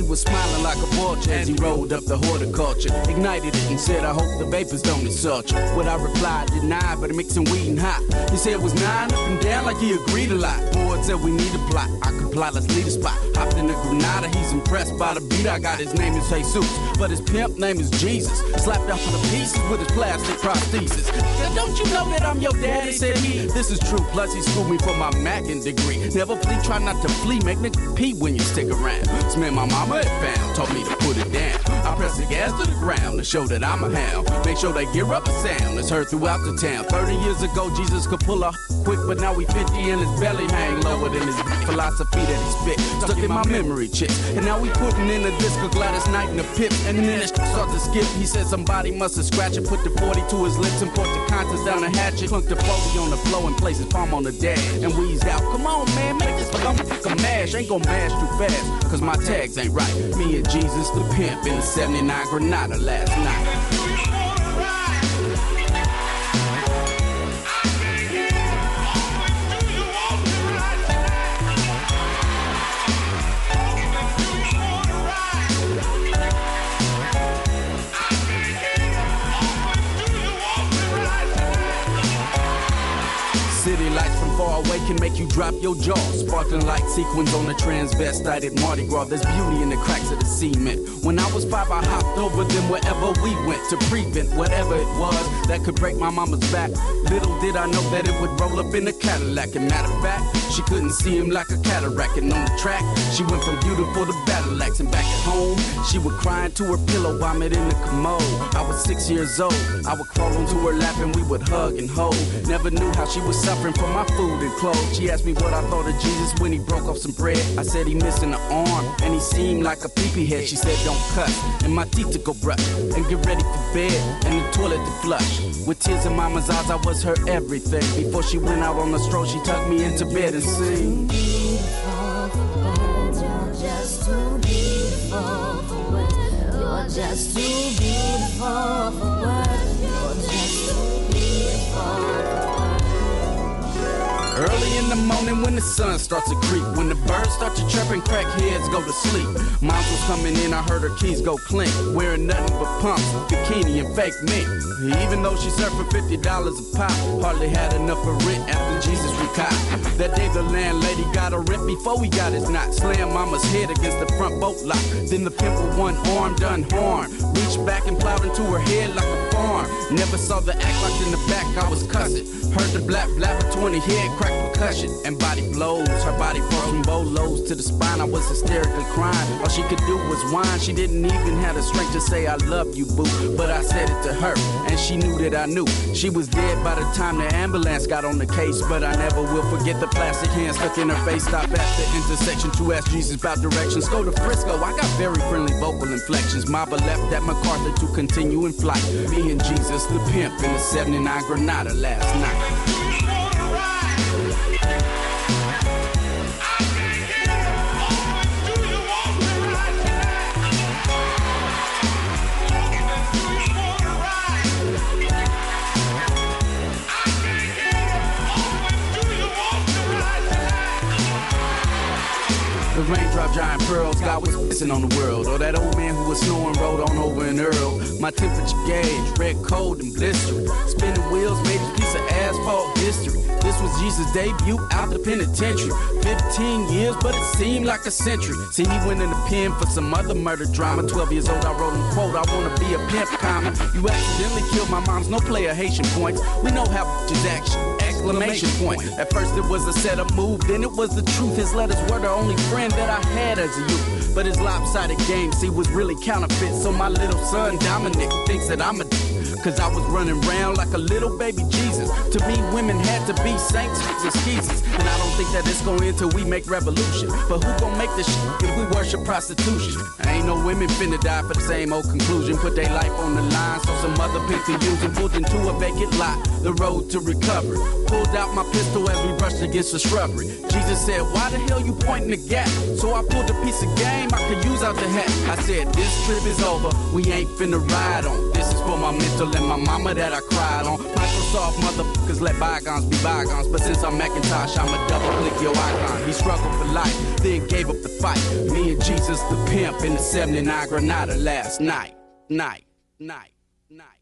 he was smiling like a vulture as he rolled up the horticulture. Ignited it and said, I hope the vapors don't insult you. What I replied, denied, but mixing weed and hot. He said it was 9 up and down like he agreed a lot. Board said we need a plot. I can plot, let's lead a spot. Hopped in the Granada, he's impressed by the beat I got. His name is Jesus, but his pimp name is Jesus. Slapped out for the pieces with his plastic prosthesis. Don't you know that I'm your daddy, said he. This is true, plus he schooled me for my Mackin degree. Never flee, try not to flee, make nigga pee when you stick around. This man my mama had found, taught me to put it down. I press the gas to the ground to show that I'm a hound. Make sure they gear up a sound that's heard throughout the town. 30 years ago, Jesus could pull a quick, but now we 50 and his belly hang lower than his philosophy that he spit. Stuck in my memory chips. And now we putting in a disc of Gladys Knight in the pip. And then it starts to skip. He said somebody must have scratched it, put the 40 to his lips and put the contents down the hatchet. Clunked the 40 on the floor and placed his palm on the dash. And wheezed out, come on man, make this motherfucker mash. Ain't gon' mash too fast, cause my tags ain't right. Me and Jesus the pimp in the 79 Granada last night. City lights from far away can make you drop your jaw. Sparkling light sequins on the transvestite at Mardi Gras. There's beauty in the cracks of the cement. When I was 5, I hopped over them wherever we went to prevent whatever it was that could break my mama's back. Little did I know that it would roll up in a Cadillac. And matter of fact, she couldn't see him like a cataract. And on the track, she went from beautiful to battle axe. And back at home, she would cry into her pillow, vomit in the commode. I was 6 years old. I would crawl onto her lap and we would hug and hold. Never knew how she was suffering from my food and clothes. She asked me what I thought of Jesus when he broke off some bread. I said he missing an arm and he seemed like a pee-pee head. She said don't cuss and my teeth to go brush and get ready for bed and the toilet to flush. With tears in mama's eyes, I was her everything. Before she went out on the stroll, she tucked me into bed and sang. You're just too beautiful for words. You're just too beautiful for words. You're just too beautiful for words. Early in the morning when the sun starts to creep, when the birds start to chirp and crackheads go to sleep. Moms was coming in, I heard her keys go clink, wearing nothing but pumps, bikini and fake mink. Even though she served for $50 a pop, hardly had enough for rent after Jesus recopped. That day the landlady got a rent before we got his knot. Slammed mama's head against the front boat lock. Then the pimp with one arm done harm. Reached back and plowed into her head like a farm. Never saw the act like in the back I was cussing. Heard the blap blap of 20 head crack percussion and body blows. Her body froze from bolos to the spine. I was hysterically crying. All she could do was whine. She didn't even have the strength to say I love you, boo. But I said it to her, and she knew that I knew. She was dead by the time the ambulance got on the case. But I never will forget the plastic hand stuck in her face. Stop at the intersection to ask Jesus about directions. Go to Frisco, I got very friendly vocal inflections. Mama left at MacArthur to continue in flight. Me and Jesus the pimp in the 79 Granada last night. The raindrop giant pearls, God was pissing on the world. Or that old man who was snoring rode on over in Earl. My temperature gauge, red, cold, and blistering. Spinning wheels made a piece of asphalt history. This was Jesus' debut out the penitentiary. 15 years, but it seemed like a century. See, he went in the pen for some other murder drama. 12 years old, I wrote him, quote, I wanna be a pimp, comma. You accidentally killed my mom's, no player Haitian points. We know how bitches action. Exclamation point. At first it was a setup move, then it was the truth. His letters were the only friend that I had as a youth. But his lopsided game, see, was really counterfeit. So my little son, Dominic, thinks that I'm a cause I was running around like a little baby Jesus. To me, women had to be saints and skeezers. And I don't think that it's gonna end till we make revolution. But who gon' make this shit if we worship prostitution? Ain't no women finna die for the same old conclusion. Put their life on the line so some other pimp can use them. Pulled into a vacant lot, the road to recovery. Pulled out my pistol as we brushed against the shrubbery. Jesus said, why the hell you pointing the gap? So I pulled a piece of game I could use out the hat. I said, this trip is over, we ain't finna ride on. This is for my mental and my mama that I cried on. Microsoft motherfuckers let bygones be bygones, but since I'm Macintosh, I'ma double click your icon. He struggled for life, then gave up the fight. Me and Jesus the pimp in the 79 Granada last night. Night.